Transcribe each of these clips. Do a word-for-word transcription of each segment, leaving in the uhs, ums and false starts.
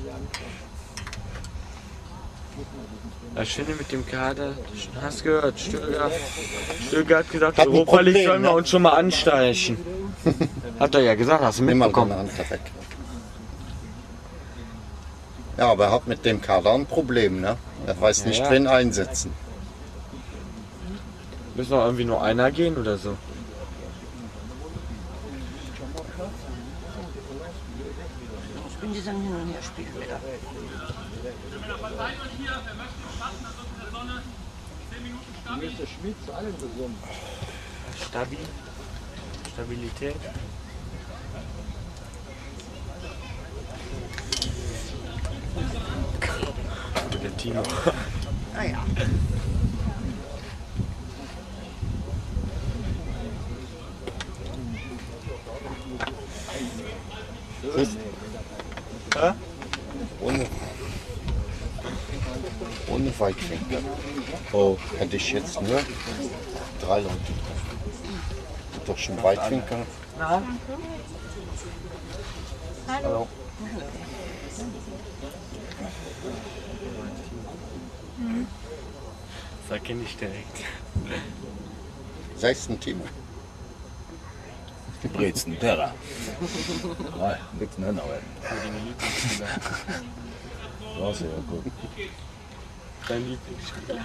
Das Schöne mit dem Kader, hast du gehört, Stöger, Stöger hat gesagt, Hat ein Europa League Problem, sollen wir ne? uns schon mal ansteichen. Hat er ja gesagt, hast du Nimm mal mitbekommen. deine Hand weg. Ja, aber er hat mit dem Kader ein Problem, ne? Er weiß Ja, nicht, ja. wen einsetzen. Müssen noch irgendwie nur einer gehen oder so? Ich bin die dann hin und her spielen wieder. Stabil. Stabilität. Der Timo. Ah ja. Hä? Ohne, ohne Weitwinkel. Oh, hätte ich jetzt nur drei Leute treffen. Doch schon Weitwinkel. Na? Hallo. Das erkenne ich direkt. Sechsten Team. Brezen, Terra. Nein, nichts mehr noch. Das ist ja gut. Dein Lieblingsspieler.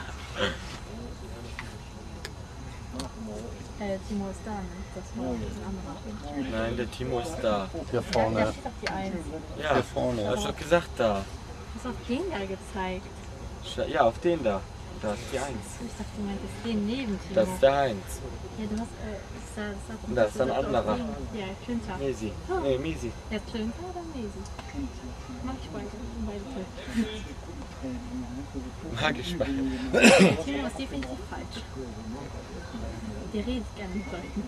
Äh, Timo ist da, ne? Das war ein anderer. Nein, der Timo ist da. Hier Da vorne. steht doch die Eins. Ja, Hier vorne. hast du doch gesagt da. Du hast auf den da gezeigt. Scha- Ja, auf den da. Da ist die Eins. Ich dachte, du meintest den neben Timo. Das ist der Heinz. Ja, du hast, äh, ist da, ist da, Das ist ein du hast anderer. auf den- Ja, Klinter. Mesi. Nee, Misi. Ja, Klinter oder Mesi? Mach ich beide. Beide toll. Mag ich bei. Timo ist definitiv falsch. Der redet gerne mit Leuten.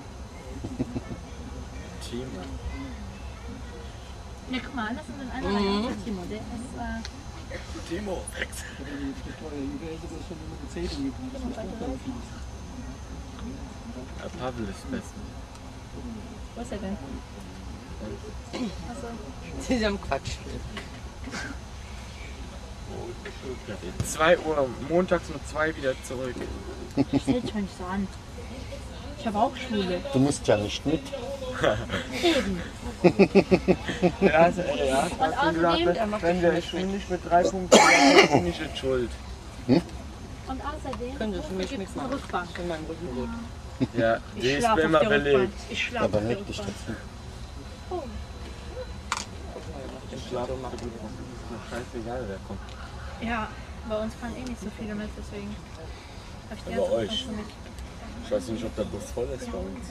Timo. Ja, guck mal, das ist ein anderer mhm. als Timo. Der ist, äh, Timo. Ja, Pavel ist besser. wo ist er denn? Achso. Sie sind am Quatsch. zwei Uhr, montags um zwei wieder zurück. Stell dich mal nicht so an. Ich habe auch Schule. Du musst ja nicht mit. Eben. Ja, also, äh, ja, hast du außerdem- gesagt, wenn wir ich bin nicht mit drei Punkten, dann bin ich nicht schuld. Und außerdem Können Sie für mich gibt es eine mitmachen? Rückbank. In meinem Rücken gut. Ja, die Ich ist schlafe auf immer der Rückbank. belegt. Ich schlafe Aber auf der leg dich Rückbank. dazu. Oh. Ich schlafe immer gut. Ist mir scheißegal, wer kommt. Ja, bei uns fahren eh nicht so viele mit, deswegen habe ich die Bei ganze euch. Zeit schon mit. Ich weiß nicht, ob der Bus voll ist bei uns.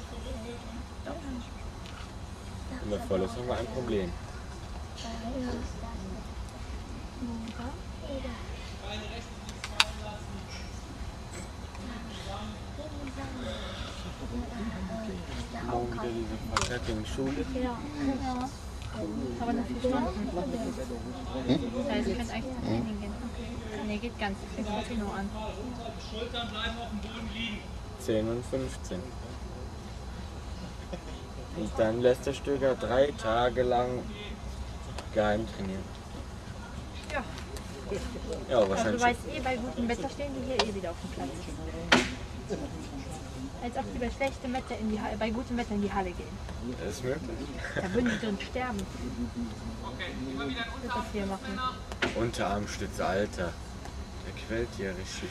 Wenn er voll ist, haben wir ein Problem. Morgen wieder diese verkehrte Schule. Ja, genau. Aber nur vier Stunden. Das heißt, ihr könnt eigentlich zum Training gehen. Nee, geht ganz. Fängt vierzehn Uhr an. zehn und fünfzehn. Und dann lässt der Stöger drei Tage lang geheim trainieren. Ja. Ja, Also du wahrscheinlich. weißt eh, bei gutem Wetter stehen die hier eh wieder auf dem Platz. Als ob die bei schlechtem Wetter in die Halle, bei gutem Wetter in die Halle gehen. Das ist möglich. Da würden die drin sterben. Ich würde das hier machen. Unterarmstütze, Alter. Der quält hier richtig.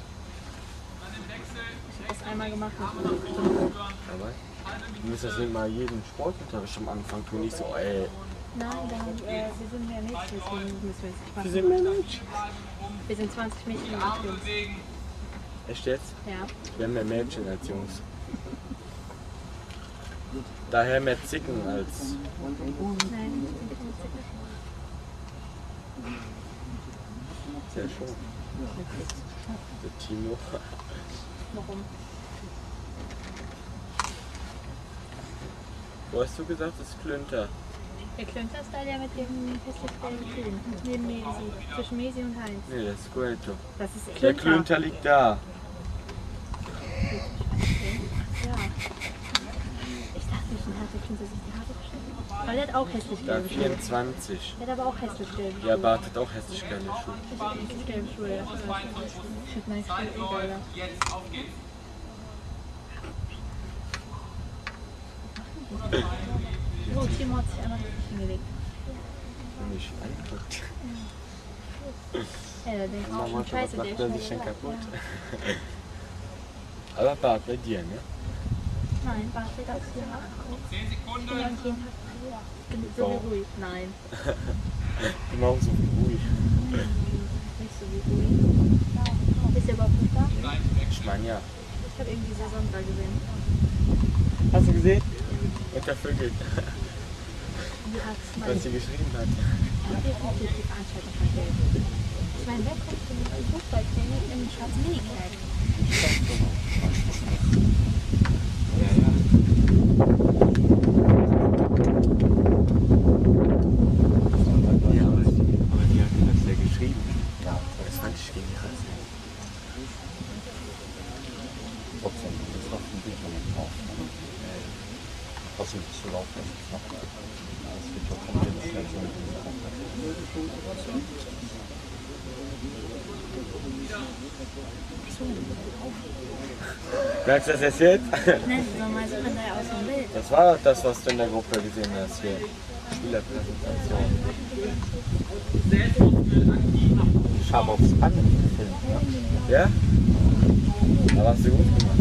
Ich habe das einmal gemacht. Aber du musst das nicht mal jeden Sportunterricht am Anfang tun. Nicht so, ey. Nein, dann, äh, wir sind mehr Mädchen, deswegen müssen wir es nicht Wir machen. sind mehr Mädchen. Wir sind zwanzig Mädchen und acht Jungs. Echt jetzt? Ja. Wir haben mehr Mädchen als Jungs. Daher mehr Zicken als. Nein, ich bin keine Zicke. Sehr schön. Der Timo. Warum? Wo hast du gesagt, das ist Klünter? Der Klünter ist da der mit dem hässlich gelben Film. Neben Mesi. Zwischen Mesi und Heinz. Nee, das ist Guelto. Das ist Der Klünter. Klünter liegt da. Ja. Ich dachte schon, hat der Klünter sich die Haare geschnitten. Aber der hat auch hässlich Da gelbe Schuhe. vierundzwanzig. Der hat aber auch hässlich gelbe Schuhe. Ja, aber hat auch hässlich geile Schuhe. Ich hab hässlich gelbe Schuhe, ja. Ich find meine Schuhe eh geiler. So, Timo hat sich einmal richtig hingelegt. Mich anguckt. Ja, der denkt Mama, auch schon was scheiße, der macht ist er schon sich denn wieder- kaputt? Ja. Aber Bart bei dir, ne? Nein, warte, das hier macht. zehn Sekunden. Ich bin jeden Tag ich bin so wie ruhig. Nein, Genauso wie ruhig. nicht so wie ruhig. Ist der überhaupt nicht da? Ich meine ja. Ich habe irgendwie Saison da gesehen. Hast du gesehen? Mit der Vögel. Die hat Was sie geschrieben hat. definitiv die Veranstaltung verfehlt. Ich meine, wer kommt denn mit einem Fußballtraining im schwarzen Minikleid? Ja, ja. Ja, aber die, aber die hat mir das ja geschrieben. Ja, Das fand ich genial. trotzdem, das ist noch ein bisschen drauf. Trotzdem bist du laufen. Das wird doch von den Schmerzen. Merkst du das jetzt jetzt? Nein, so mal sieht man da ja aus dem Bild. Das war doch das, was du in der Gruppe gesehen hast hier. Spielerpräsentation. Ich habe aufs Rennen gefilmt. Ja. Ja? Aber hast du gut gemacht.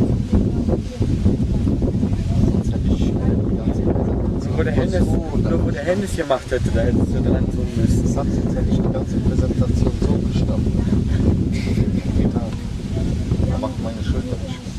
Sonst hätte ich äh, die ganze Präsentation. Nur wo der Hennis, nur wo der Hennis gemacht hätte, da hättest du dran tun müssen. Sonst hätte ich die ganze Präsentation so gestanden. Da macht meine Schulter nicht mit.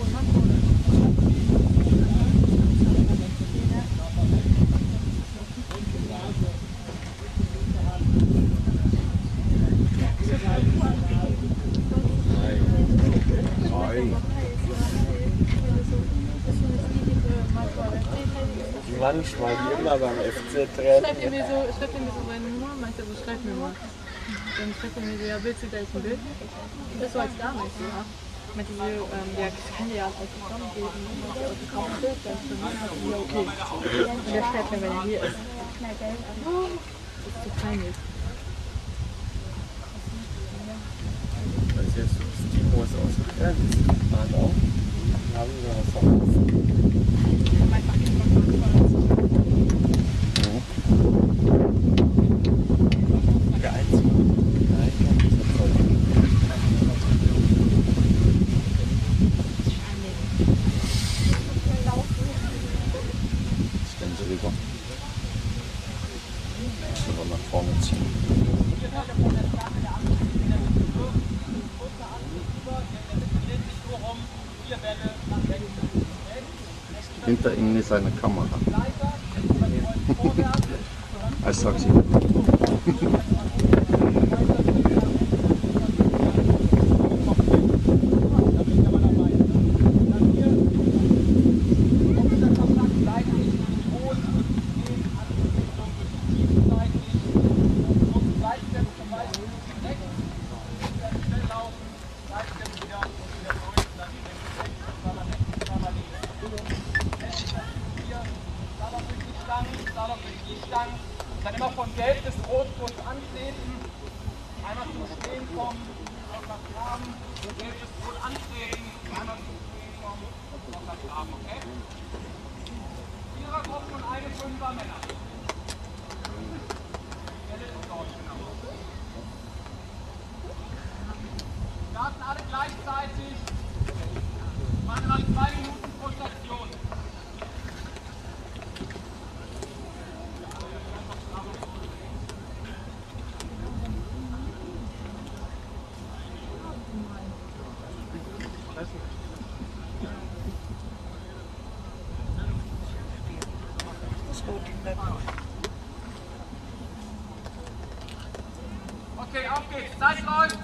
Manchmal, wie immer beim F Schreibt C-Training. ihr mir so, schreibt ihr mir so seine Nummer, meint er so, schreib mir mal. Dann schreibt er mir so, ja, willst du gleich ein Bild? Das so als Dame ist, ja. Meinte sie, ähm, ja, ich kann dir ja als Autogramm geben, ich Autogramm ein Bild, dann für mich, ja, okay. Und der schreibt mir, wenn er hier ist. Das ist so peinlich. Weil jetzt das Timo ist ausgegrenzt. Hat auch. Dann haben wir was auf. Der Einzige. Nein, das ist toll. Stellen Sie rüber. Müssen wir nach vorne ziehen. Hinter Ihnen ist eine Kamera. Ich sag's Ihnen. Dann immer von Gelb bis Rot kurz antreten. Einmal zum Stehen kommen, auf das Graben. Gelb bis Rot antreten. Einmal zum Stehen kommen, auf das Graben, okay? Vierergruppen und eine Fünfer Männer. Stelle ist dort, genau. Starten alle gleichzeitig. Machen nach zwei Minuten pro Station. Okay, auf geht's. Zeit läuft.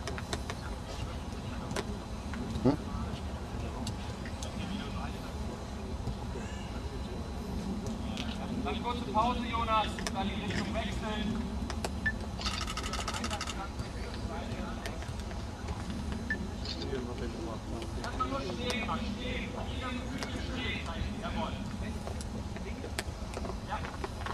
Hm? Dann kurze Pause, Jonas. Dann die Richtung wechseln. Erstmal nur stehen, mal stehen. Jeder Flügel stehen. Jawohl. Ja.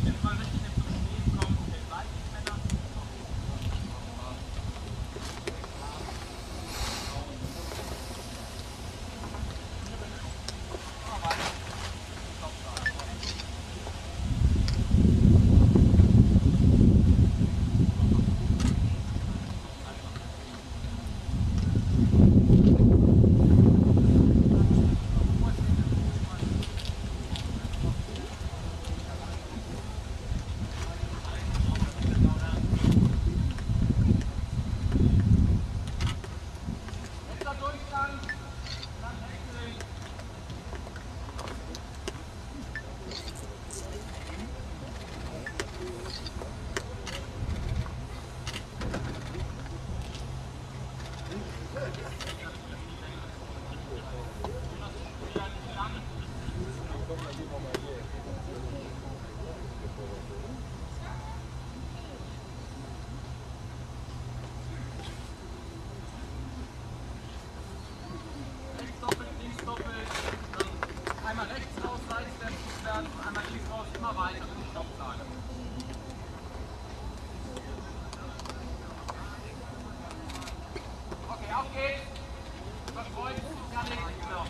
Einmal rechts raus, Seitsteps werden, einmal links raus, immer weiter zum Stopp sagen. Okay, auf geht's. Verstreut, kann nichts genau.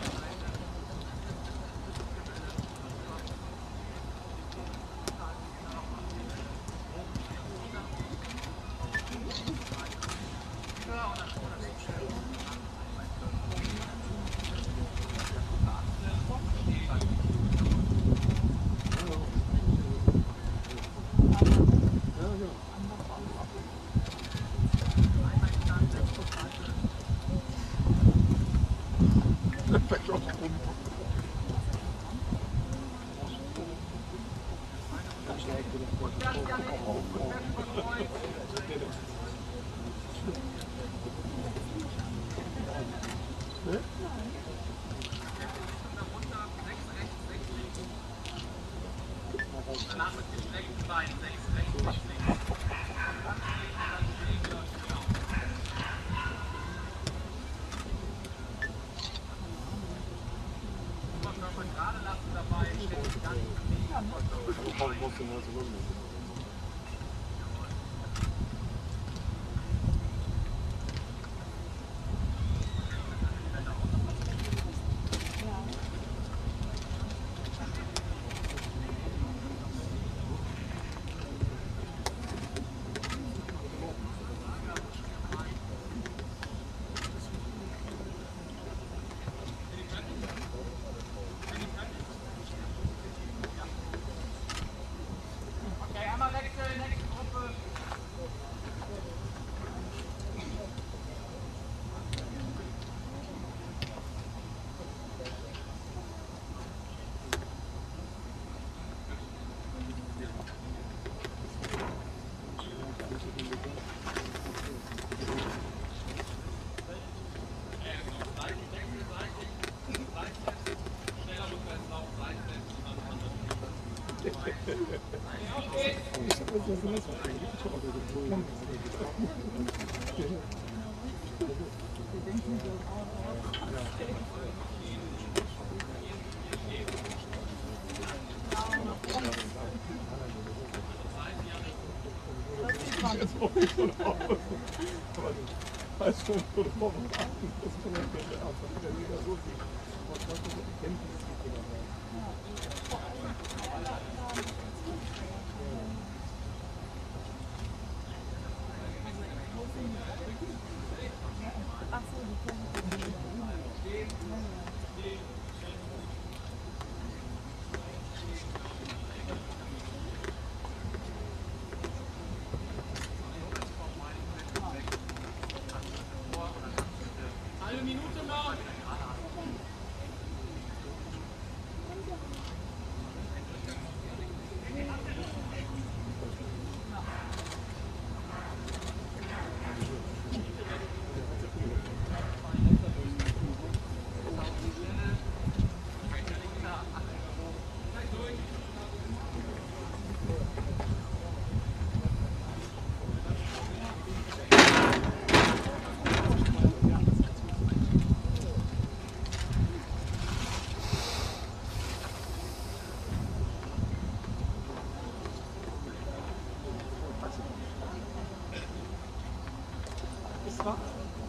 Danach mit dem rechten Bein, sechs, rechts, nicht links. Dann stehen, dann stehen wir uns genau. Oberkörper gerade lassen dabei, ständig gar nicht bewegen. Eine Minute noch. aber.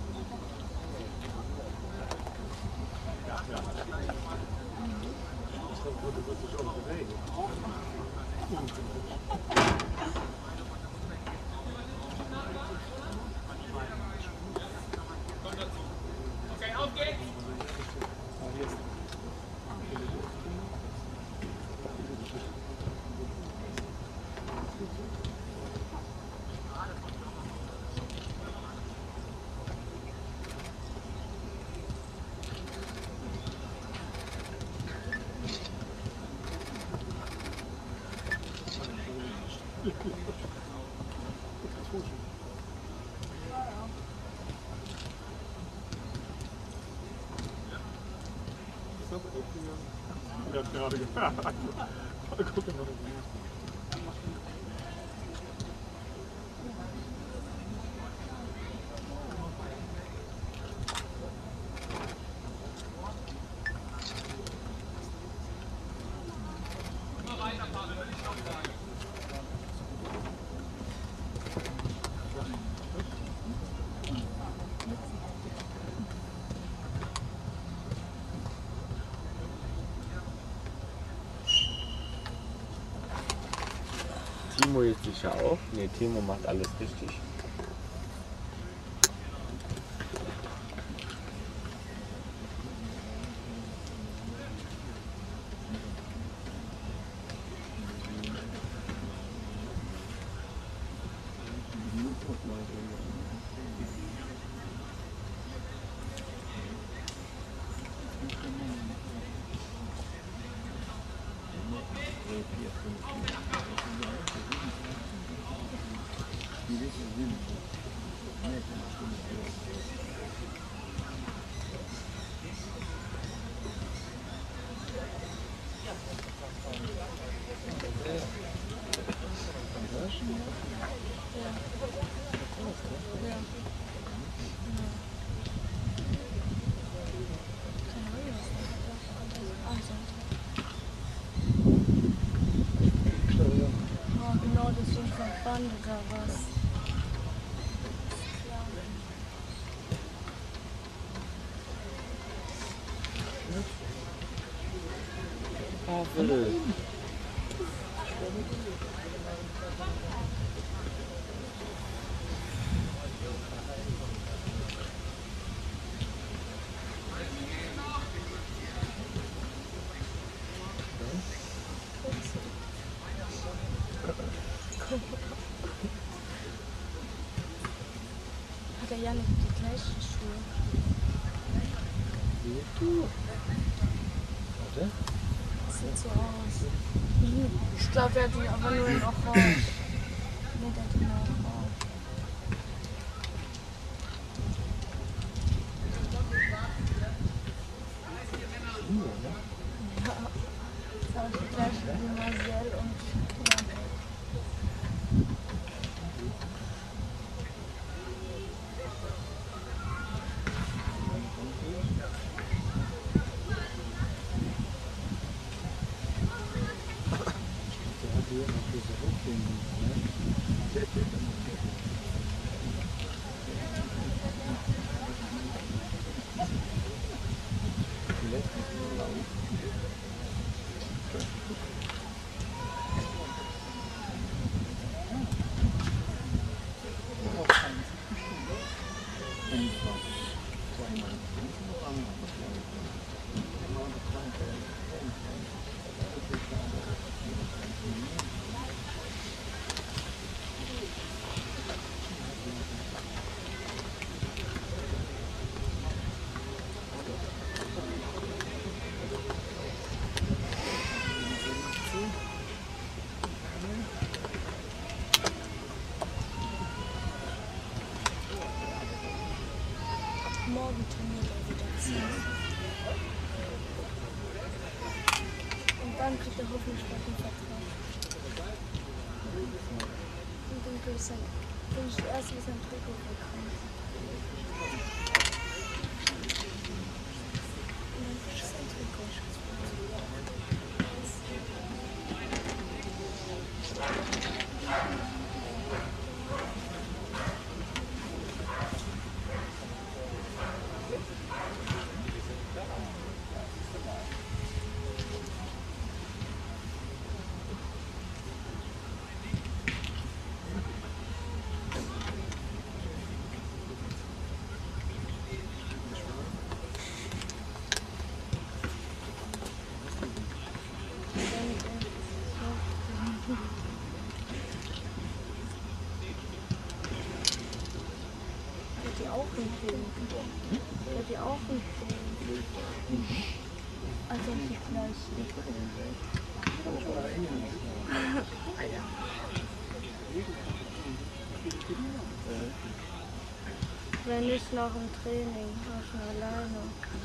Okay, auf geht's! Der hat gerade gefährdet. Guck mal. Timo ist sicher auch. Ne, Timo macht alles richtig. Genau, deswegen verband oder was? Pavel. Hat der Janik die gleichen Schuhe? Warte. Das sieht so aus. Ich glaube, er hat die aber nur in Orange. Ne, der hat die nur in Orange. Ja, das habe ich die gleiche wie Marcel und Janik. Morgen trainiert er wieder zehn. Und dann kriegt er hoffentlich bald einen Vertrag. Und dann kriege ich sein, krieg ich erst mal sein Trikot bekommen. Und dann krieg ich sein Trikot. empfehlen. Ich würde die auch empfehlen. Also die gleichen. Wenn nicht nach dem Training, auch schon alleine.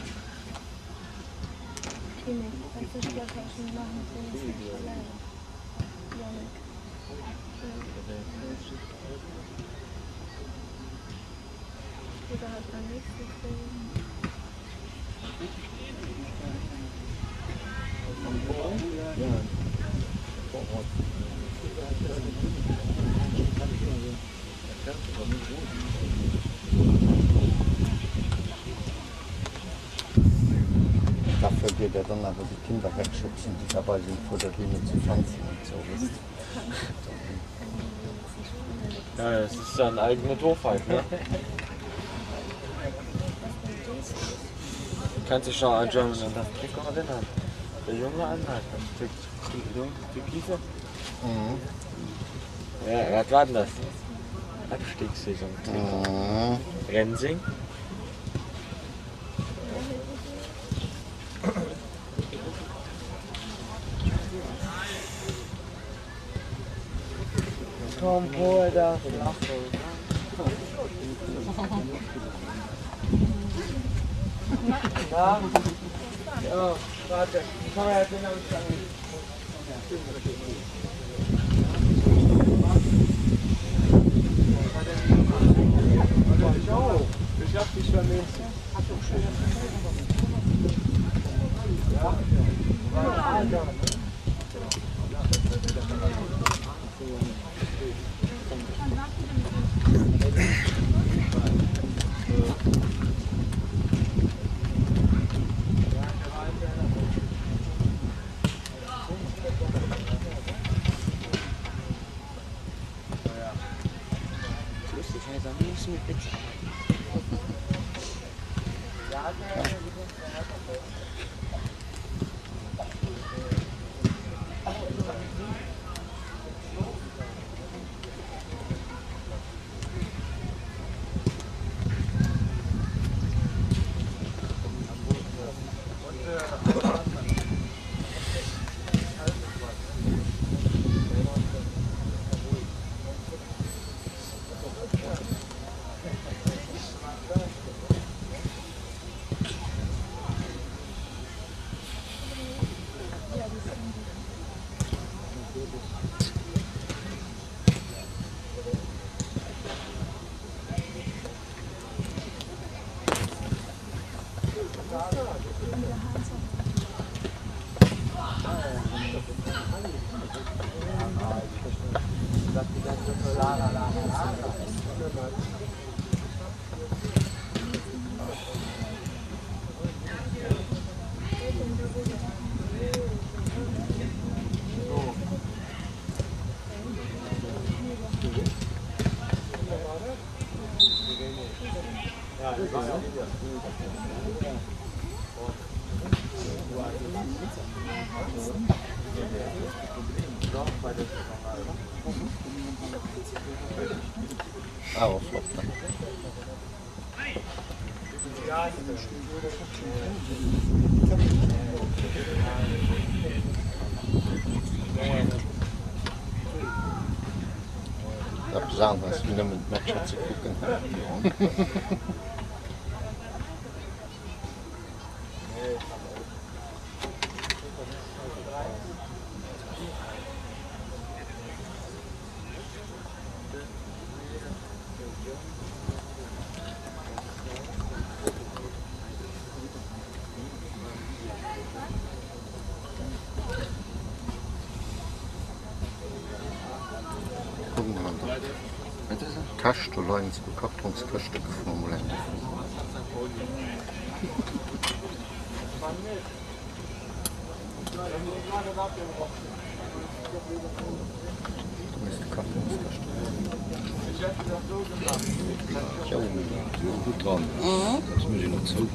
Timo, kannst du Sport schon nach dem Training nicht alleine? Janik. Oder halt beim nächsten Training. Dafür geht er dann aber die Kinder wegschubsen, die dabei sind, vor der Linie zu tanzen und so. Wisst. Ja, das ist ja eine eigene Doofheit, ne? Du kannst dich schon anschauen und das Trick auch erinnern. Der Junge anhat, das Trick, die Türkise. Mhm. Ja, was war denn das? Abstiegssaison. Mhm. Rensing. Komm, hol das Lachen. Ja? Ja, warte. Komm her, den hab ich an. Ich hab dich vermisst. Ja? Aber flott, ne? Ich hab gesagt, was wieder mit Matcher zu gucken. Gucken wir mal. Kast och lagns på kartongskastet formulär. Da ist kartongskastet. Ja, gut dran. Das muss ich noch zu.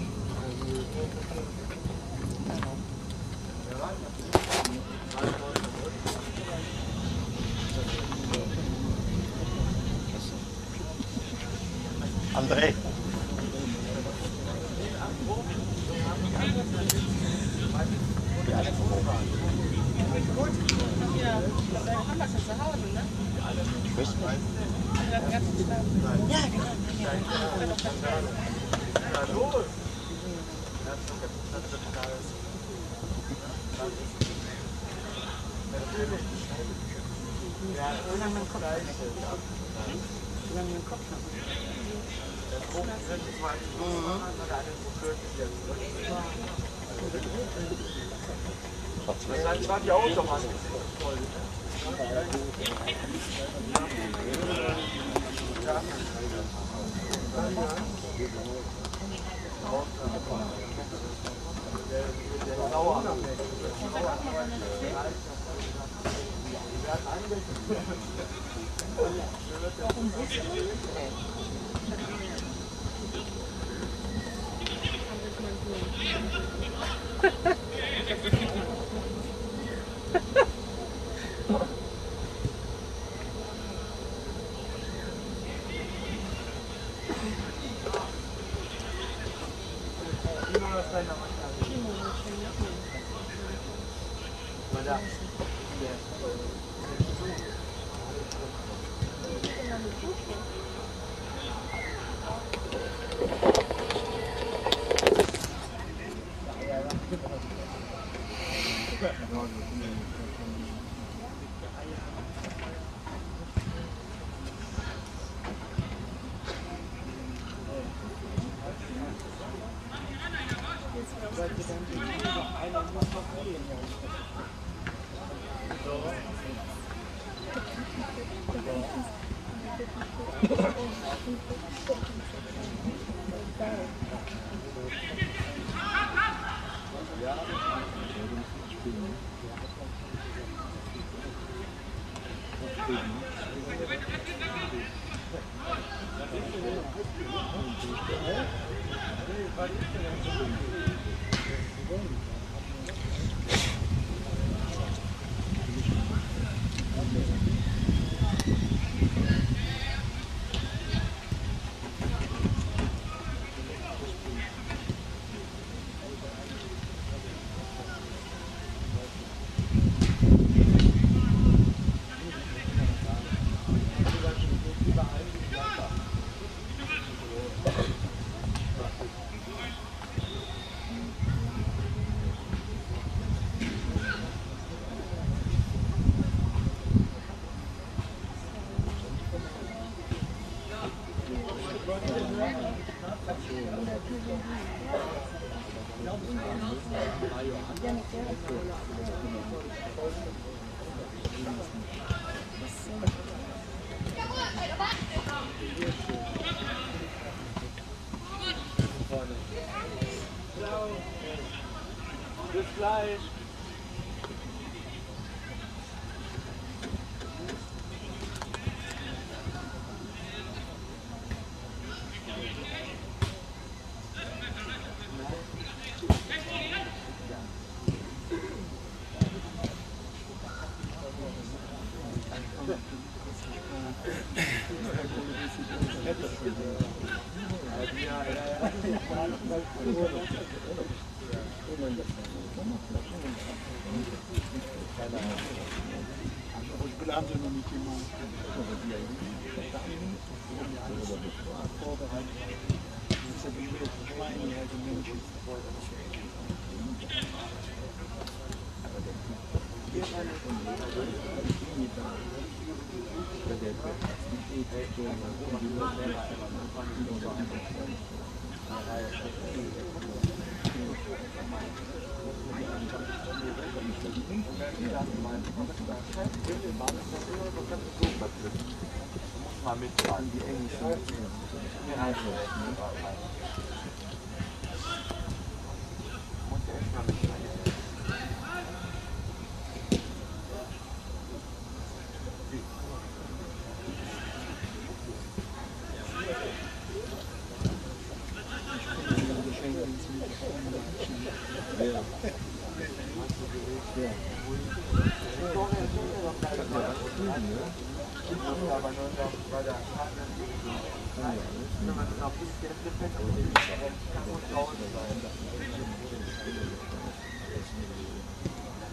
André. schon zu Hause, ne? Ich weiß nicht. Ja, den ganzen Tag. Ja, genau. Ja. Ja, doch, das war Solange mein Kopf noch nicht. Solange mein Kopf noch nicht. Das war die Autobahn. Bis gleich. Mal mitfahren, die englischen. Ja, aber nur noch bei der Partner. Wenn man noch ein bisschen gefällt, kann man draußen sein.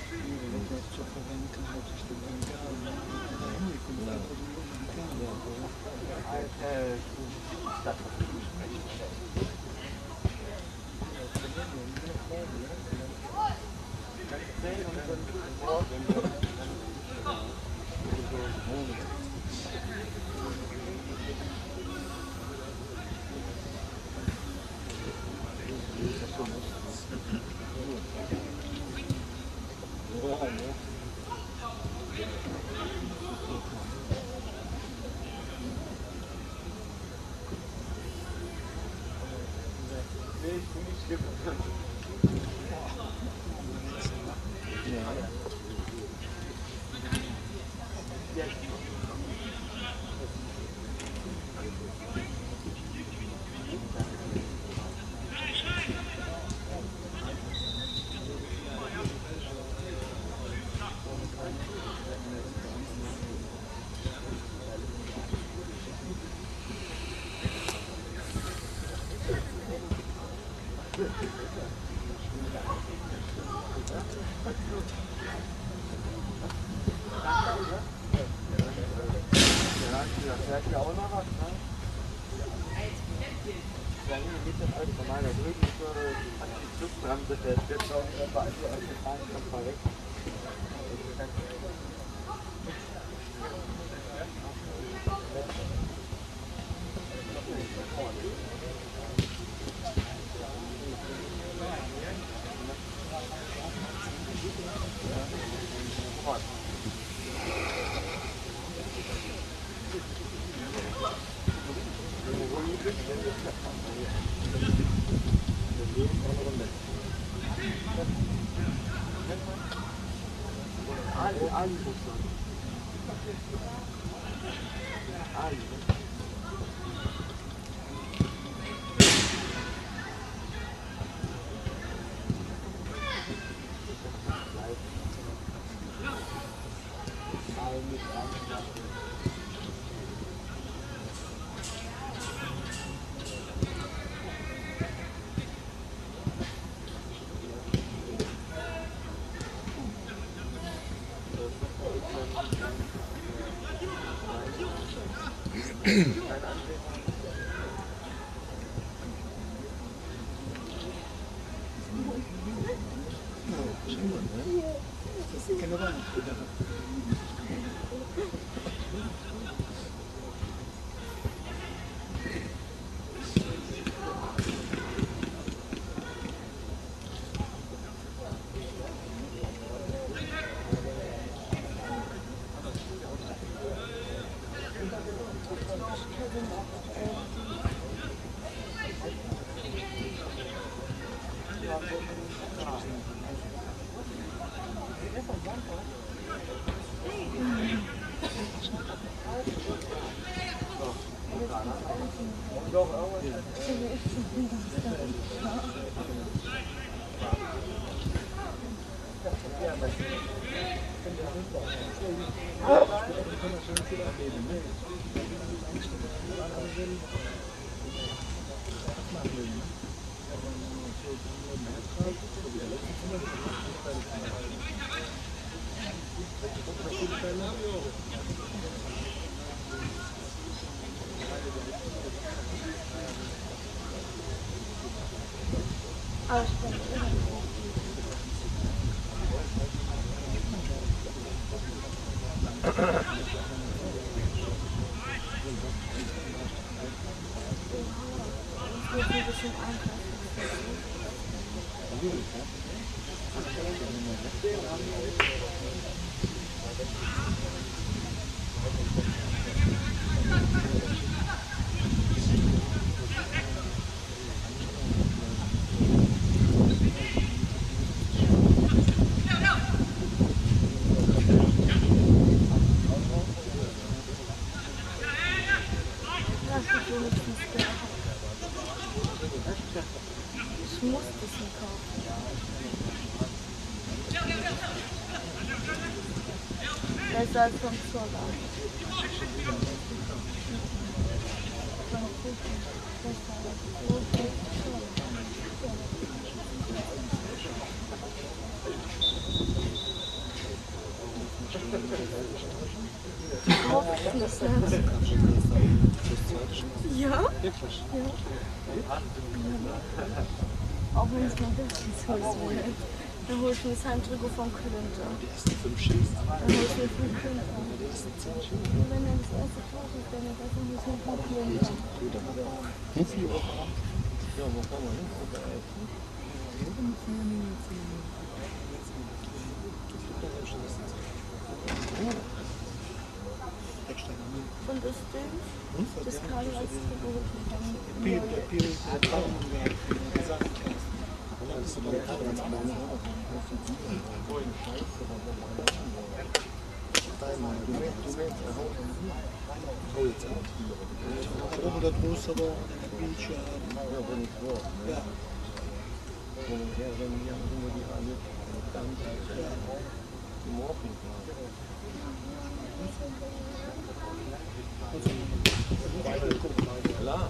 Besser als vom Zoller. das nicht. Ja? Ja. Auch wenn es mal richtig so ist. Dann hol ich mir das Handtuch vom Klünter. Die ersten fünf schießt. Dann hol ich mir fünf Klünter. Die ersten zehn schießt. Und wenn er das erste Tor schießt, dann ist das ein bisschen fünf Klünter. Ja, wo kann man hin? Und das Ding, das kann ich als Klar.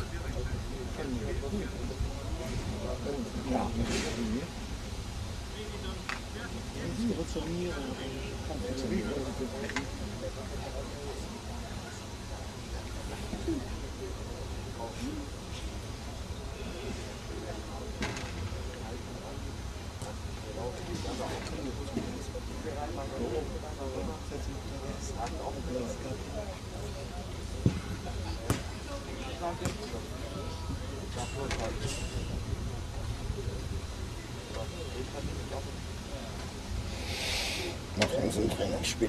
Noch ein Trainingsspiel.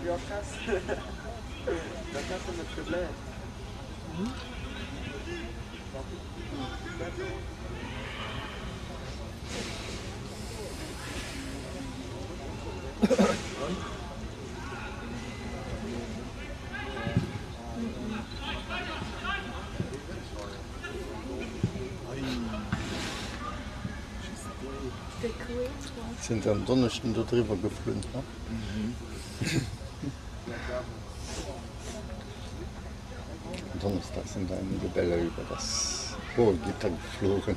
Wie oft hast du? Was hast du mit gebläht? Sind am Donnerstag da drüber geflogen. Ne? Mhm. Am Donnerstag sind einige Bälle über das hohe Gitter geflogen.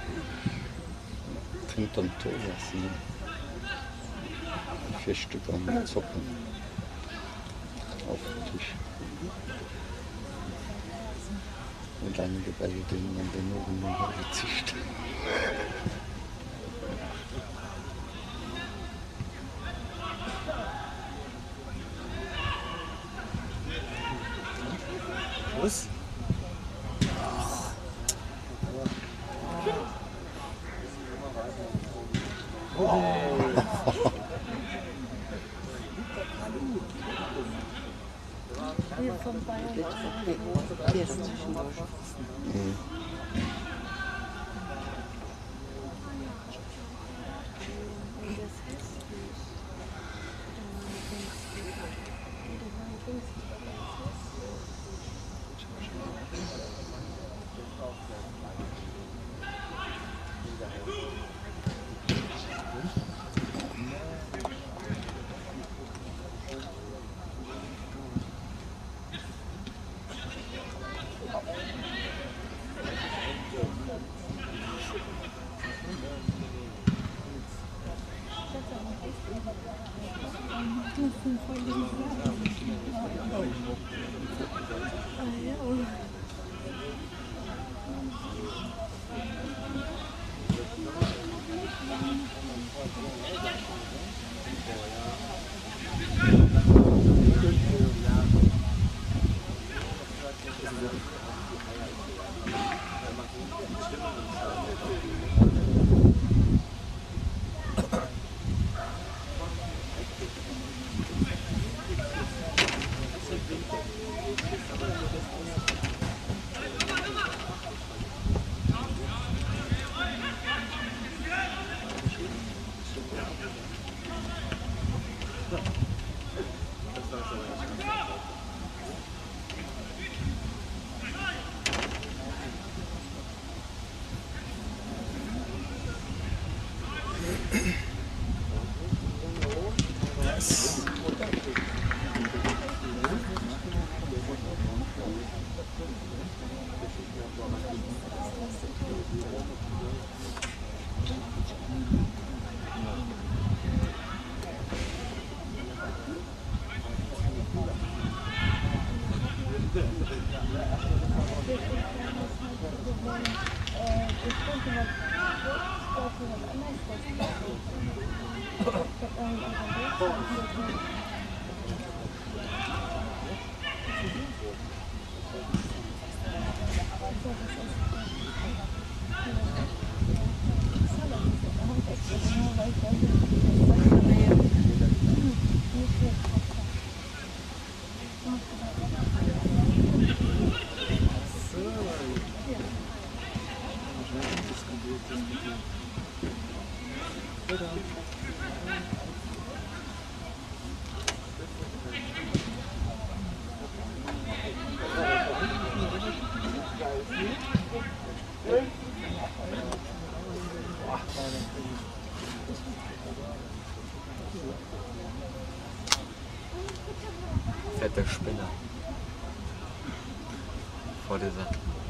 Hinterm Tor sind vier Stück am Zocken auf dem Tisch. Und einige Bälle, denen man den oben noch gezischt. Was? Hier von Bayern. Hier ist zwischendurch. Mhm. Fette Spinner. Vor dieser.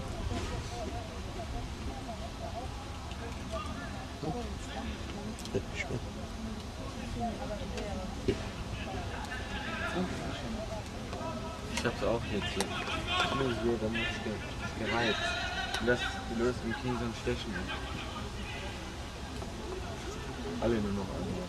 Ich hab's auch jetzt hier. Nur hier, da muss ich gereizt. Und das löst im Knie so ein Stechen. Alle nur noch an.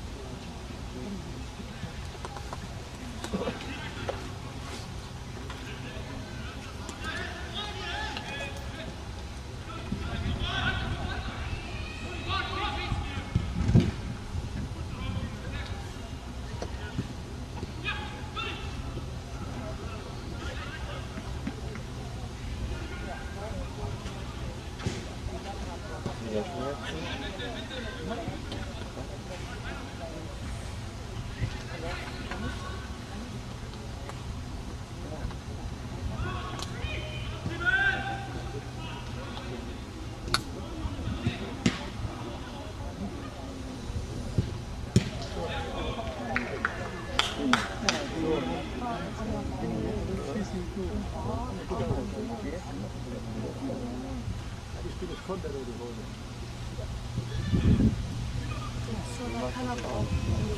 Solar kann aber auch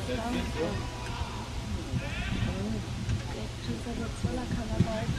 der Solar kann aber auch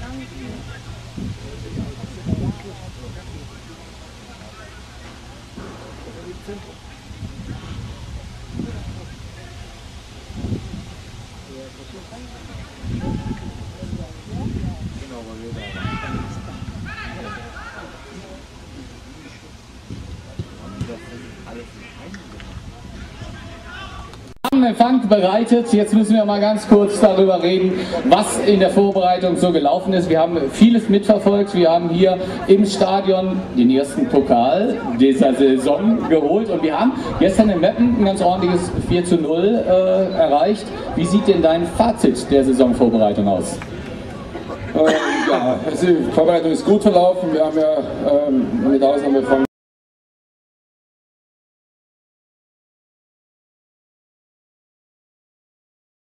Empfang bereitet. Jetzt müssen wir mal ganz kurz darüber reden, was in der Vorbereitung so gelaufen ist. Wir haben vieles mitverfolgt. Wir haben hier im Stadion den ersten Pokal dieser Saison geholt und wir haben gestern in Meppen ein ganz ordentliches vier zu null äh, erreicht. Wie sieht denn dein Fazit der Saisonvorbereitung aus? Ähm, ja, also die Vorbereitung ist gut verlaufen. Wir haben ja ähm, mit Ausnahme von